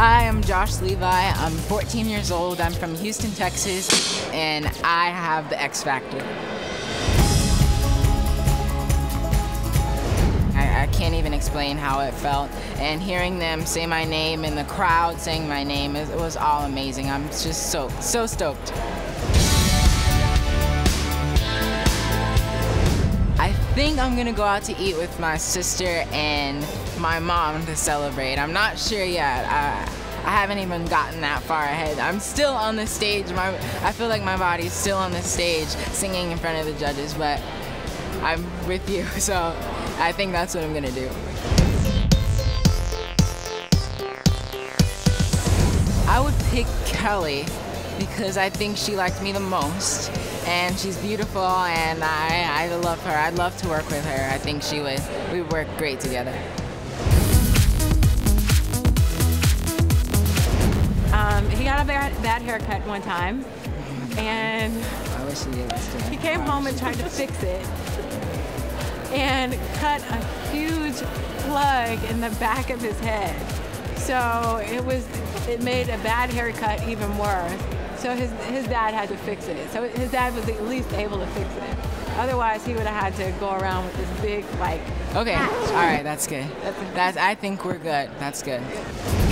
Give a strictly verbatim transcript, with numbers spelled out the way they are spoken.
Hi, I'm Josh Levi. I'm fourteen years old. I'm from Houston, Texas, and I have the X Factor. I, I can't even explain how it felt. And hearing them say my name and the crowd saying my name, it, it was all amazing. I'm just so, so stoked. I think I'm gonna go out to eat with my sister and my mom to celebrate. I'm not sure yet. I, I haven't even gotten that far ahead. I'm still on the stage. My, I feel like my body's still on the stage singing in front of the judges, but I'm with you, so I think that's what I'm gonna do. I would pick Kelly because I think she liked me the most. And she's beautiful, and I, I love her. I'd love to work with her. I think she would, we work great together. Um, he got a bad, bad haircut one time, and I wish he did. He came home and tried to fix it, and cut a huge plug in the back of his head. So it was, it made a bad haircut even worse. So his, his dad had to fix it. So his dad was at least able to fix it. Otherwise, he would have had to go around with this big, like, okay, patch. All right, that's good. That's, that's, I think we're good. That's good.